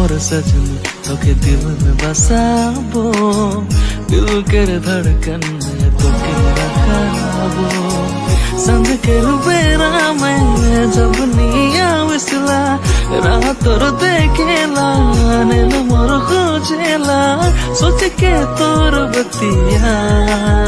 मोर सजनी तोके दिल में बसाबो, दिल के धड़कन में तोके रखाबो। संग के बेरा मैं जब निया विसला, रात तोर देखेला नैन मोर खोजेला, सोच के तोर बतिया